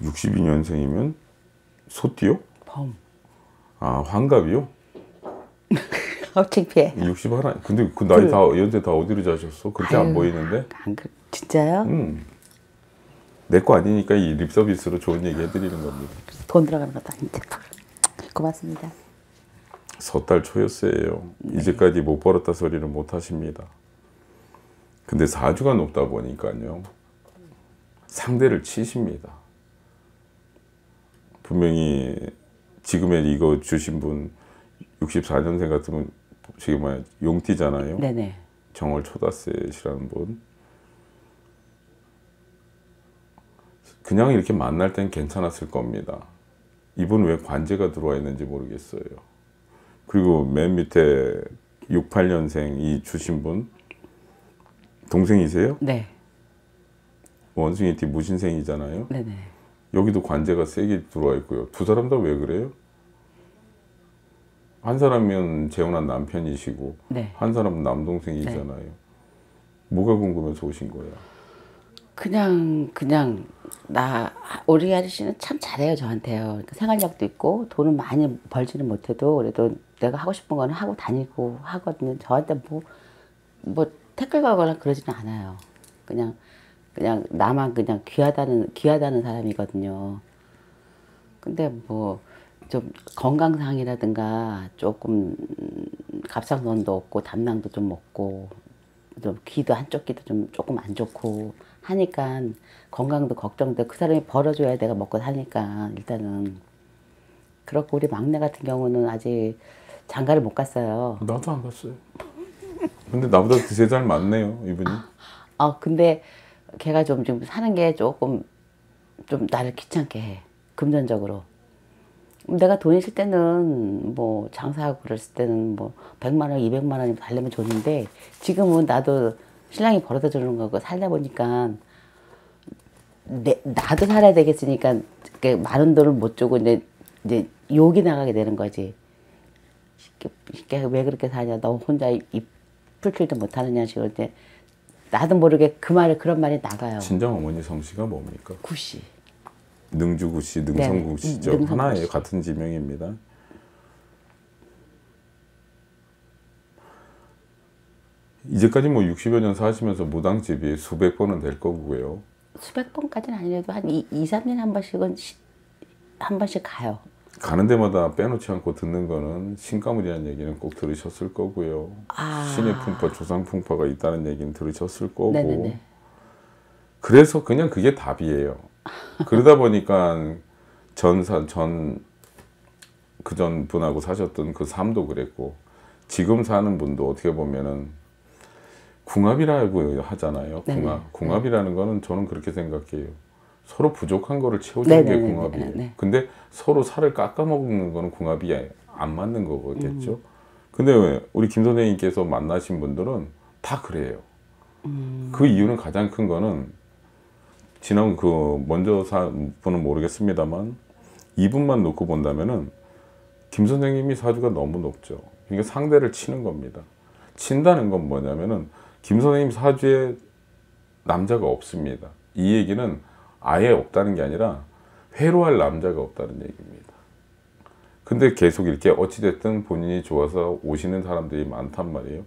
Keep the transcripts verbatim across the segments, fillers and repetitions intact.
육십이 년생이면 소띠요? 범. 아, 환갑이요? 어, 창피해. 육십 하나. 근데 그 나이 그... 다 연세 다 어디로 자셨어? 그렇게 아유, 안 보이는데? 안 그, 진짜요? 음. 내 거 아니니까 이 립서비스로 좋은 얘기 해드리는 겁니다. 돈 들어가는 것도 아닌데. 고맙습니다. 섣달 초였어요. 네. 이제까지 못 벌었다 소리는 못 하십니다. 근데 사주가 높다 보니까요. 상대를 치십니다. 분명히 지금의 이거 주신 분 육십사 년생 같으면 지금 뭐야 용띠잖아요. 네네. 정월 초다셋이라는 분. 그냥 이렇게 만날 땐 괜찮았을 겁니다. 이분 왜 관제가 들어와 있는지 모르겠어요. 그리고 맨 밑에 육십팔 년생 이 주신 분 동생이세요? 네. 원숭이띠 무신생이잖아요. 네네. 여기도 관제가 세게 들어와 있고요. 두 사람 다 왜 그래요? 한 사람은 재혼한 남편이시고 네. 한 사람은 남동생이잖아요. 네. 뭐가 궁금해서 오신 거예요? 그냥 그냥 나 우리 아저씨는 참 잘해요 저한테요. 그러니까 생활력도 있고 돈은 많이 벌지는 못해도 그래도 내가 하고 싶은 거는 하고 다니고 하거든요. 저한테 뭐 뭐 태클 걸거나 그러지는 않아요. 그냥 그냥 나만 그냥 귀하다는 귀하다는 사람이거든요. 근데 뭐 좀 건강상이라든가 조금 갑상선도 없고 담낭도 좀 없고 좀 귀도 한쪽 귀도 좀 조금 안 좋고 하니까 건강도 걱정돼. 그 사람이 벌어줘야 내가 먹고 사니까 일단은 그렇고 우리 막내 같은 경우는 아직 장가를 못 갔어요. 나도 안 갔어요. 근데 나보다 두세 살 많네요 이분이. 아 근데 걔가 좀 지금 사는 게 조금 좀 나를 귀찮게 해. 금전적으로. 내가 돈 있을 때는 뭐 장사하고 그랬을 때는 뭐 백만 원, 이백만 원이면 달래면 좋은데 지금은 나도 신랑이 벌어다 주는 거고 살다 보니까 내, 나도 살아야 되겠으니까 많은 돈을 못 주고 이제, 이제 욕이 나가게 되는 거지. 쉽게 왜 그렇게 사냐? 너 혼자 입 풀칠도 못하느냐 식으로 이제 나도 모르게 그 말을 그런 말이 나가요. 친정 어머니 성씨가 뭡니까? 구씨. 능주구씨, 능성구씨죠. 네, 능성구씨. 하나예요. 같은 지명입니다. 이제까지 뭐 육십여 년 사시면서 무당집이 수백 번은 될 거고요. 수백 번까지는 아니래도 한 이, 삼 년에 한 번씩은 시, 한 번씩 가요. 가는 데마다 빼놓지 않고 듣는 거는 신가물이라는 얘기는 꼭 들으셨을 거고요. 아. 신의 풍파, 조상 풍파가 있다는 얘기는 들으셨을 거고. 네네네. 그래서 그냥 그게 답이에요. 그러다 보니까 전사, 전, 그전 분하고 사셨던 그 삶도 그랬고, 지금 사는 분도 어떻게 보면은 궁합이라고 하잖아요. 궁합. 네네. 궁합이라는 거는 저는 그렇게 생각해요. 서로 부족한 거를 채워주는 네네네. 게 궁합이에요. 네네. 근데 서로 살을 깎아먹는 거는 궁합이 안 맞는 거겠죠. 음. 근데 왜 우리 김 선생님께서 만나신 분들은 다 그래요. 음. 그 이유는 가장 큰 거는 지난 그 먼저 사 분은 모르겠습니다만 이분만 놓고 본다면은 김 선생님이 사주가 너무 높죠. 그러니까 상대를 치는 겁니다. 친다는 건 뭐냐면은 김 선생님 사주에 남자가 없습니다. 이 얘기는 아예 없다는 게 아니라 회로할 남자가 없다는 얘기입니다. 근데 계속 이렇게 어찌됐든 본인이 좋아서 오시는 사람들이 많단 말이에요.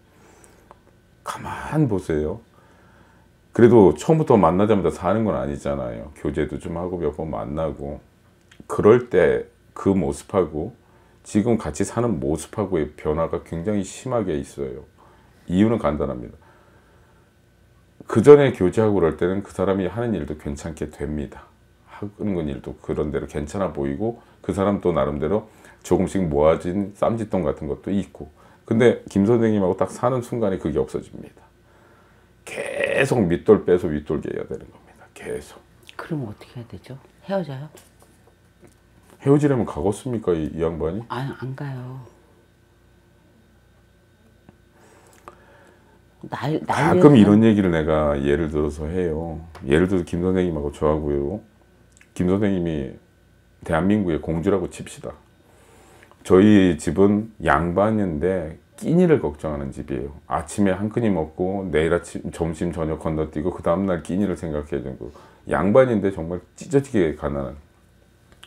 가만 보세요. 그래도 처음부터 만나자마자 사는 건 아니잖아요. 교제도 좀 하고 몇 번 만나고. 그럴 때 그 모습하고 지금 같이 사는 모습하고의 변화가 굉장히 심하게 있어요. 이유는 간단합니다. 그 전에 교제하고 그럴 때는 그 사람이 하는 일도 괜찮게 됩니다. 하는 일도 그런 대로 괜찮아 보이고 그 사람 또 나름대로 조금씩 모아진 쌈짓돈 같은 것도 있고. 근데 김 선생님하고 딱 사는 순간에 그게 없어집니다. 계속 밑돌 빼서 윗돌게 해야 되는 겁니다. 계속. 그럼 어떻게 해야 되죠? 헤어져요? 헤어지려면 가겠습니까? 이, 이 양반이? 아, 안 가요. 날, 가끔 이런 얘기를 내가 예를 들어서 해요. 예를 들어서 김 선생님하고 저하고요. 김 선생님이 대한민국의 공주라고 칩시다. 저희 집은 양반인데 끼니를 걱정하는 집이에요. 아침에 한 끼니 먹고 내일 아침 점심 저녁 건너뛰고 그 다음날 끼니를 생각해야 되고 양반인데 정말 찢어지게 가난한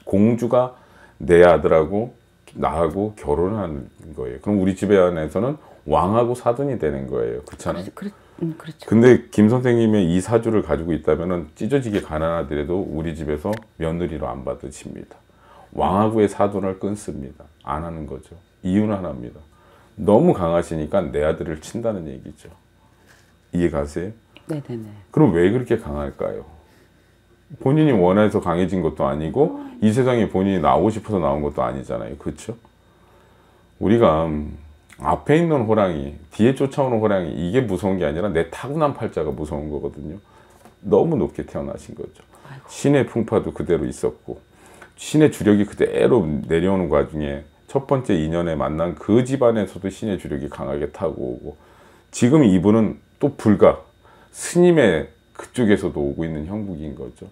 공주가 내 아들하고 나하고 결혼하는 거예요. 그럼 우리 집에 안에서는 왕하고 사돈이 되는 거예요. 그렇잖아요. 그래, 그래, 음, 그렇죠. 근데 김 선생님의 이 사주를 가지고 있다면은 찢어지게 가난하더라도 우리 집에서 며느리로 안 받으십니다. 왕하고의 사돈을 끊습니다. 안 하는 거죠. 이유는 하나입니다. 너무 강하시니까 내 아들을 친다는 얘기죠. 이해 가세요? 네네네. 그럼 왜 그렇게 강할까요? 본인이 원해서 강해진 것도 아니고 이 세상에 본인이 나오고 싶어서 나온 것도 아니잖아요. 그렇죠? 우리가 앞에 있는 호랑이, 뒤에 쫓아오는 호랑이, 이게 무서운 게 아니라 내 타고난 팔자가 무서운 거거든요. 너무 높게 태어나신 거죠. 신의 풍파도 그대로 있었고 신의 주력이 그대로 내려오는 와중에 첫 번째 인연에 만난 그 집안에서도 신의 주력이 강하게 타고 오고 지금 이분은 또 불가 스님의 그쪽에서도 오고 있는 형국인 거죠.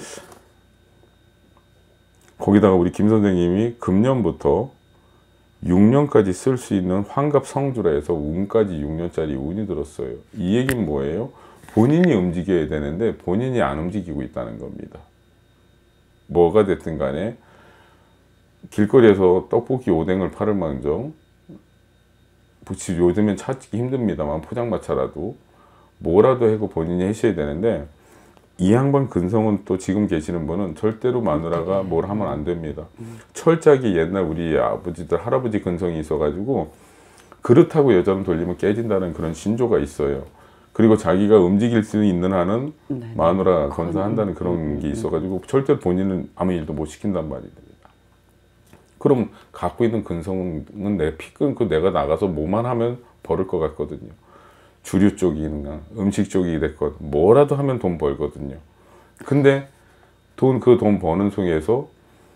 거기다가 우리 김 선생님이 금년부터 육 년까지 쓸 수 있는 환갑 성주라 해서 운까지 육 년짜리 운이 들었어요. 이 얘기는 뭐예요? 본인이 움직여야 되는데 본인이 안 움직이고 있다는 겁니다. 뭐가 됐든 간에 길거리에서 떡볶이 오뎅을 팔을 망정 요즘엔 찾기 힘듭니다만 포장마차라도 뭐라도 하고 본인이 하셔야 되는데 이 양반 근성은 또 지금 계시는 분은 절대로 마누라가 뭘 하면 안 됩니다. 철저하게 옛날 우리 아버지들 할아버지 근성이 있어가지고 그렇다고 여자는 돌리면 깨진다는 그런 신조가 있어요. 그리고 자기가 움직일 수 있는 한은 네네. 마누라 건사한다는 그런 게 있어가지고 절대 본인은 아무 일도 못 시킨단 말입니다. 그럼 갖고 있는 근성은 내 피 끊고 내가 나가서 뭐만 하면 벌을 것 같거든요. 주류 쪽이나 음식 쪽이 됐건 뭐라도 하면 돈 벌거든요. 근데 돈 그 돈 버는 속에서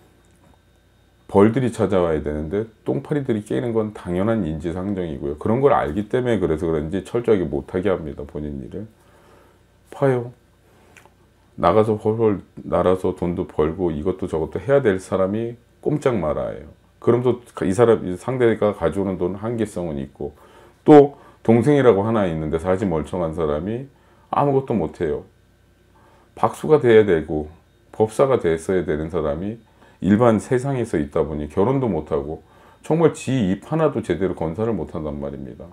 벌들이 찾아와야 되는데 똥파리들이 깨는 건 당연한 인지상정이고요. 그런 걸 알기 때문에 그래서 그런지 철저하게 못하게 합니다. 본인 일을. 봐요. 나가서 헐헐 날아서 돈도 벌고 이것도 저것도 해야 될 사람이 꼼짝 말아요. 그러면서 이 사람 상대가 가져오는 돈 한계성은 있고 또 동생이라고 하나 있는데 사실 멀쩡한 사람이 아무것도 못해요. 박수가 돼야 되고 법사가 됐어야 되는 사람이 일반 세상에서 있다 보니 결혼도 못하고 정말 지 입 하나도 제대로 건사를 못한단 말입니다.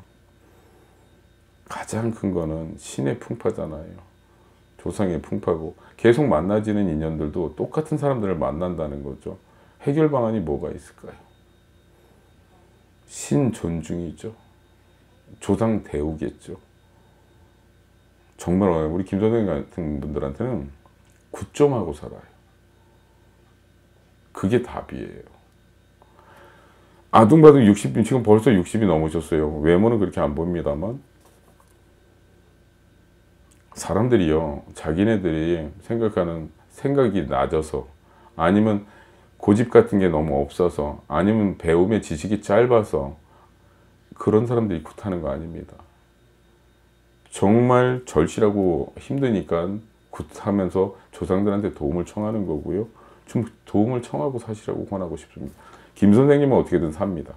가장 큰 거는 신의 풍파잖아요. 조상의 풍파고 계속 만나지는 인연들도 똑같은 사람들을 만난다는 거죠. 해결 방안이 뭐가 있을까요? 신 존중이죠. 조상 대우겠죠. 정말 우리 김 선생님 같은 분들한테는 굿 좀 하고 살아요. 그게 답이에요. 아둥바둥 육십, 지금 벌써 육십이 넘으셨어요. 외모는 그렇게 안 보입니다만 사람들이요, 자기네들이 생각하는 생각이 낮아서 아니면 고집 같은 게 너무 없어서 아니면 배움의 지식이 짧아서 그런 사람들이 굿하는 거 아닙니다. 정말 절실하고 힘드니까 굿하면서 조상들한테 도움을 청하는 거고요. 좀 도움을 청하고 사시라고 권하고 싶습니다. 김 선생님은 어떻게든 삽니다.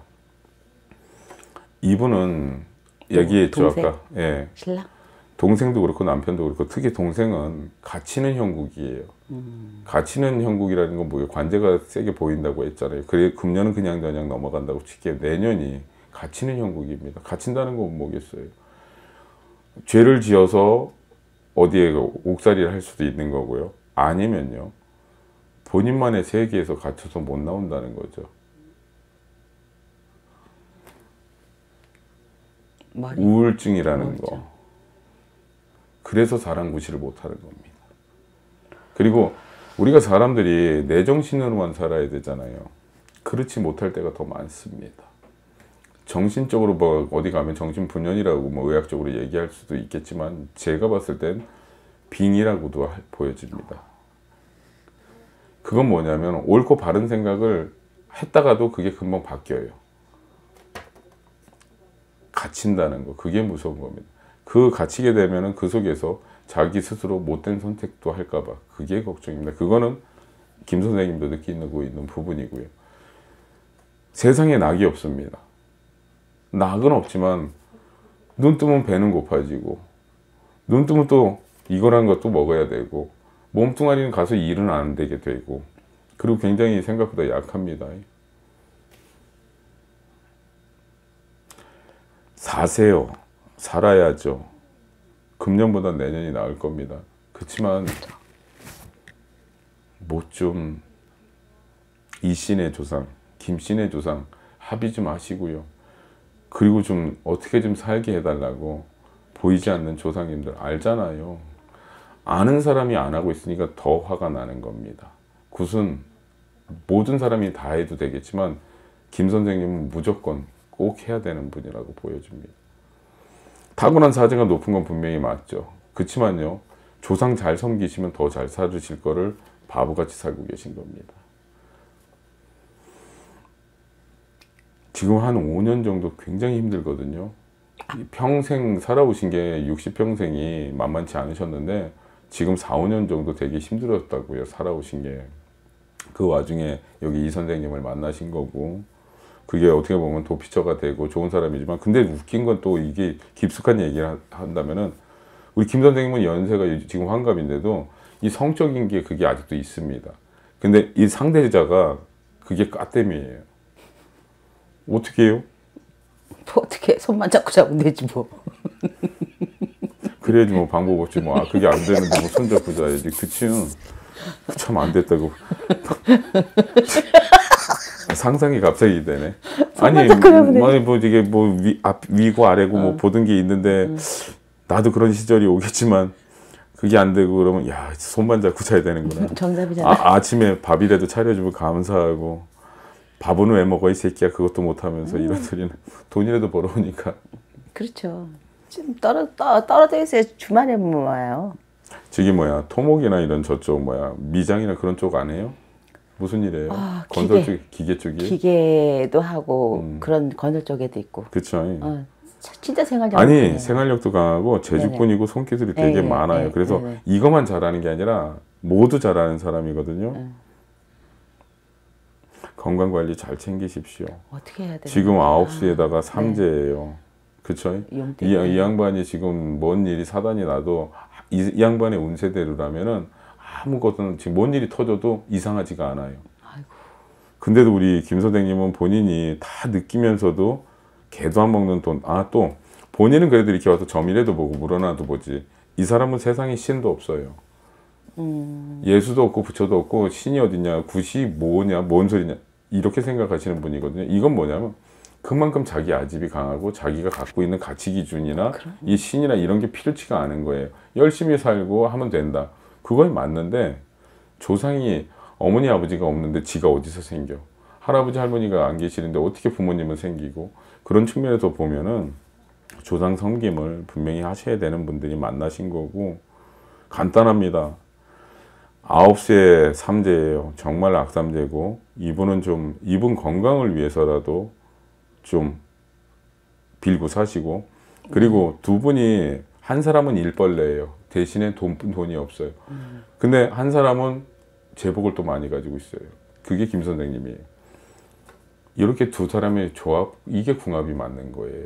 이분은 얘기했죠. 동생? 아까. 예. 신랑? 동생도 그렇고 남편도 그렇고 특히 동생은 갇히는 형국이에요. 음. 갇히는 형국이라는 건 뭐예요? 관제가 세게 보인다고 했잖아요. 그래 금년은 그냥 저냥 넘어간다고 칠게요. 내년이 갇히는 형국입니다. 갇힌다는 건 뭐겠어요? 죄를 지어서 어디에 옥살이를 할 수도 있는 거고요. 아니면요, 본인만의 세계에서 갇혀서 못 나온다는 거죠. 머리. 우울증이라는 우울증. 거. 그래서 사랑구실을 못하는 겁니다. 그리고 우리가 사람들이 내 정신으로만 살아야 되잖아요. 그렇지 못할 때가 더 많습니다. 정신적으로 뭐 어디 가면 정신분열이라고 뭐 의학적으로 얘기할 수도 있겠지만 제가 봤을 땐 빙이라고도 보여집니다. 그건 뭐냐면 옳고 바른 생각을 했다가도 그게 금방 바뀌어요. 갇힌다는 거, 그게 무서운 겁니다. 그 갇히게 되면은 그 속에서 자기 스스로 못된 선택도 할까봐 그게 걱정입니다. 그거는 김 선생님도 느끼고 있는 부분이고요. 세상에 낙이 없습니다. 낙은 없지만 눈 뜨면 배는 고파지고 눈 뜨면 또 이거라는 것도 먹어야 되고 몸뚱아리는 가서 일은 안 되게 되고 그리고 굉장히 생각보다 약합니다. 사세요. 살아야죠. 금년보다 내년이 나을 겁니다. 그렇지만 뭐 좀 이씨네 조상, 김씨네 조상 합의 좀 하시고요. 그리고 좀 어떻게 좀 살게 해달라고. 보이지 않는 조상님들 알잖아요. 아는 사람이 안 하고 있으니까 더 화가 나는 겁니다. 굿은 모든 사람이 다 해도 되겠지만 김 선생님은 무조건 꼭 해야 되는 분이라고 보여줍니다. 타고난 사제가 높은 건 분명히 맞죠. 그렇지만요, 조상 잘 섬기시면 더 잘 살으실 거를 바보같이 살고 계신 겁니다. 지금 한 오 년 정도 굉장히 힘들거든요. 평생 살아오신 게 육십 평생이 만만치 않으셨는데 지금 사, 오 년 정도 되게 힘들었다고요. 살아오신 게. 그 와중에 여기 이 선생님을 만나신 거고, 그게 어떻게 보면 도피처가 되고 좋은 사람이지만, 근데 웃긴 건 또 이게 깊숙한 얘기를 한다면은 우리 김 선생님은 연세가 지금 환갑인데도 이 성적인 게 그게 아직도 있습니다. 근데 이 상대자가 그게 까땜이에요. 어떻게 해요? 뭐 어떻게 손만 잡고 잡으면 되지 뭐. 그래야지 뭐 방법 없지 뭐. 아, 그게 안 되는데 뭐 손잡고 자야지. 그치? 참 안 됐다고. 상상이 갑자기 되네. 아니, 아니 뭐 이게 뭐 위, 앞, 위고 아래고 어. 뭐 보던 게 있는데 음. 나도 그런 시절이 오겠지만 그게 안 되고 그러면 야, 손만 잡고 자야 되는구나. 정답이잖아. 아, 아침에 밥이라도 차려주면 감사하고. 밥은 왜 먹어 이 새끼야, 그것도 못하면서. 음. 이런 소리는 돈이라도 벌어오니까. 그렇죠. 지금 떨어, 떨, 떨어져 있어요. 주말에 모아요. 저기 뭐야, 토목이나 이런 저쪽 뭐야, 미장이나 그런 쪽 안 해요? 무슨 일이에요? 아, 건설 기계. 쪽, 기계 쪽이? 기계도 하고 음. 그런 건설 쪽에도 있고. 그렇죠. 어, 진짜 생활력. 아니 강해요. 생활력도 강하고 재주꾼이고 손기술이 되게 네네. 많아요. 네네. 그래서 네네. 이것만 잘하는 게 아니라 모두 잘하는 사람이거든요. 음. 건강관리 잘 챙기십시오. 어떻게 해야 돼요? 지금 아홉 시에다가 삼재예요. 네. 그쵸? 이, 이 양반이 지금 뭔 일이 사단이 나도 이, 이 양반의 운세대로라면은 아무것도 지금 뭔 일이 터져도 이상하지가 않아요. 아이고. 근데도 우리 김 선생님은 본인이 다 느끼면서도 개도 안 먹는 돈. 아, 또 본인은 그래도 이렇게 와서 점이라도 보고 물어놔도 보지. 이 사람은 세상에 신도 없어요. 음. 예수도 없고 부처도 없고 신이 어딨냐, 굿이 뭐냐, 뭔 소리냐, 이렇게 생각하시는 분이거든요. 이건 뭐냐면 그만큼 자기 아집이 강하고 자기가 갖고 있는 가치 기준이나 그럼. 이 신이나 이런 게 필요치가 않은 거예요. 열심히 살고 하면 된다. 그거에 맞는데 조상이 어머니 아버지가 없는데 지가 어디서 생겨. 할아버지 할머니가 안 계시는데 어떻게 부모님은 생기고. 그런 측면에서 보면은 조상 섬김을 분명히 하셔야 되는 분들이 만나신 거고, 간단합니다. 아홉 시에 삼재예요. 정말 악삼재고, 이분은 좀 이분 건강을 위해서라도 좀 빌고 사시고, 그리고 두 분이 한 사람은 일벌레예요. 대신에 돈, 돈이 없어요. 근데 한 사람은 제복을 또 많이 가지고 있어요. 그게 김 선생님이에요. 이렇게 두 사람의 조합, 이게 궁합이 맞는 거예요.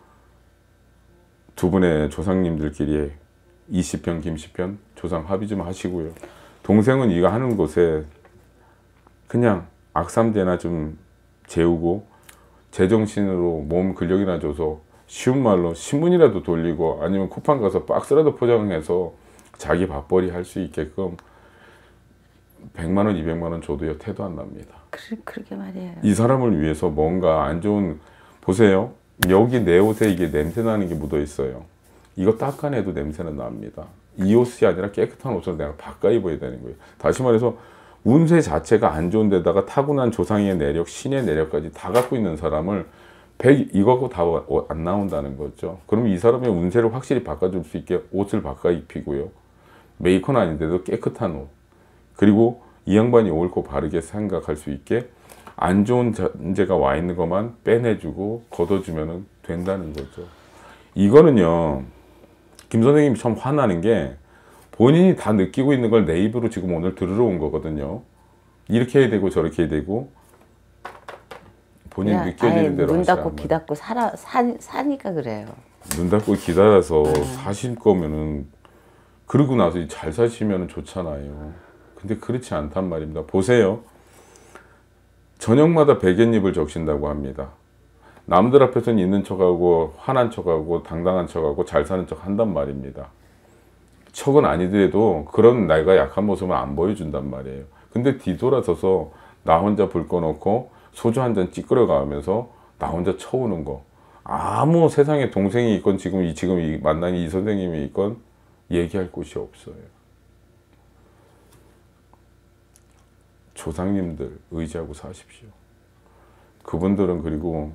두 분의 조상님들끼리 이씨 편, 김씨 편 조상 합의 좀 하시고요. 동생은 이거 하는 곳에 그냥 악삼재나 좀 재우고 제정신으로 몸 근력이나 줘서 쉬운 말로 신문이라도 돌리고 아니면 쿠팡 가서 박스라도 포장해서 자기 밥벌이 할 수 있게끔 백만 원, 이백만 원 줘도요 태도 안 납니다. 그, 그러게 말이에요. 이 사람을 위해서 뭔가 안 좋은, 보세요. 여기 내 옷에 이게 냄새 나는 게 묻어 있어요. 이거 닦아내도 냄새는 납니다. 이 옷이 아니라 깨끗한 옷을 내가 바꿔 입어야 되는 거예요. 다시 말해서 운세 자체가 안 좋은 데다가 타고난 조상의 내력, 신의 내력까지 다 갖고 있는 사람을 백 이거고 다 안 나온다는 거죠. 그럼 이 사람의 운세를 확실히 바꿔줄 수 있게 옷을 바꿔 입히고요. 메이커는 아닌데도 깨끗한 옷. 그리고 이 양반이 옳고 바르게 생각할 수 있게 안 좋은 전제가 와 있는 것만 빼내주고 걷어주면 된다는 거죠. 이거는요, 김 선생님이 참 화나는 게 본인이 다 느끼고 있는 걸 내 입으로 지금 오늘 들으러 온 거거든요. 이렇게 해야 되고 저렇게 해야 되고 본인이 느껴지는 대로 눈 닫고 귀 닫고 살아, 사, 사니까 그래요. 눈 닫고 귀 닫아서 음. 사실 거면은 그러고 나서 잘 사시면 좋잖아요. 근데 그렇지 않단 말입니다. 보세요. 저녁마다 백엔잎을 적신다고 합니다. 남들 앞에서는 있는 척하고 화난 척하고 당당한 척하고 잘 사는 척 한단 말입니다. 척은 아니더라도 그런 내가 약한 모습을 안 보여준단 말이에요. 근데 뒤돌아서서 나 혼자 불 꺼놓고 소주 한 잔 찌끄러 가면서 나 혼자 쳐우는 거, 아무 세상에 동생이 있건 지금 이 지금 이 만난 이 선생님이 있건 얘기할 곳이 없어요. 조상님들 의지하고 사십시오. 그분들은 그리고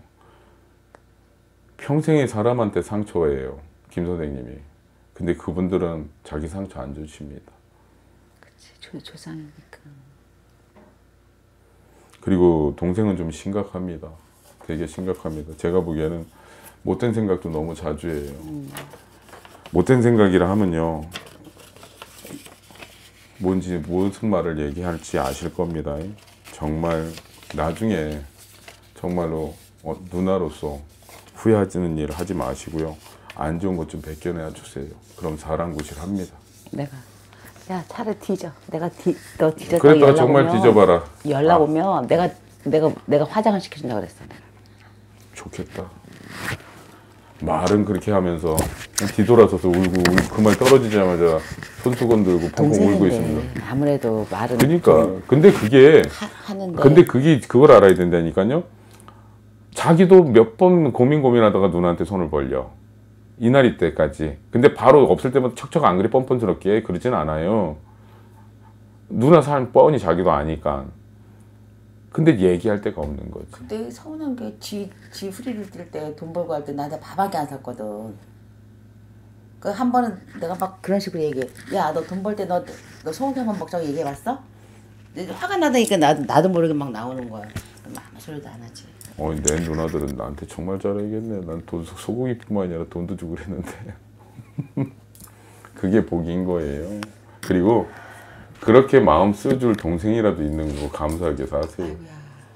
평생의 사람한테 상처예요, 김 선생님이. 근데 그분들은 자기 상처 안 주십니다. 그치, 조, 조상이니까. 그리고 동생은 좀 심각합니다. 되게 심각합니다. 제가 보기에는 못된 생각도 너무 자주 해요. 음. 못된 생각이라 하면요, 뭔지 무슨 말을 얘기할지 아실 겁니다. 정말 나중에 정말로 어, 누나로서 후회하지는 일 하지 마시고요. 안 좋은 것 좀 벗겨내 주세요. 그럼 사랑구실 합니다. 내가 야 차라리 뒤져. 내가 뒤, 너 뒤져. 그랬다가 정말 뒤져봐라. 연락 아. 오면 내가 내가 내가 화장을 시켜준다 그랬어. 내가. 좋겠다. 말은 그렇게 하면서 뒤돌아서서 울고, 울고 그 말 떨어지자마자 손수건 들고 펑펑 울고 있습니다. 아무래도 말은 그러니까 근데 그게 하, 하는데 근데 그게 그걸 알아야 된다니까요. 자기도 몇 번 고민 고민하다가 누나한테 손을 벌려. 이날이 때까지. 근데 바로 없을 때마다 척척 안 그리 뻔뻔스럽게 그러진 않아요. 누나 삶 뻔히 자기도 아니까. 근데 얘기할 데가 없는 거지. 근데 서운한 게 지, 지 후리를 뛸 때 돈 벌고 할 때 나한테 밥밖에 안 샀거든. 그 한 번은 내가 막 그런 식으로 얘기해. 야, 너 돈 벌 때 너 너 소고기 만 먹자고 얘기해봤어? 화가 나다니까 나도 나도 모르게 막 나오는 거야. 그럼 아무 소리도 안 하지. 어, 내 누나들은 나한테 정말 잘해야겠네. 난 돈 소고기뿐만 아니라 돈도 주고 그랬는데. 그게 복인 거예요. 그리고 그렇게 마음 써줄 동생이라도 있는 거 감사하게 사세요. 아이고야.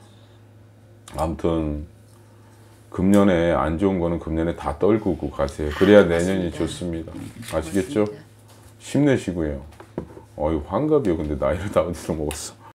아무튼 금년에 안 좋은 거는 금년에 다 떨구고 가세요. 그래야 내년이 좋습니다. 아시겠죠? 힘내시고요. 어이 환갑이요. 근데 나이를 다 어디서 먹었어.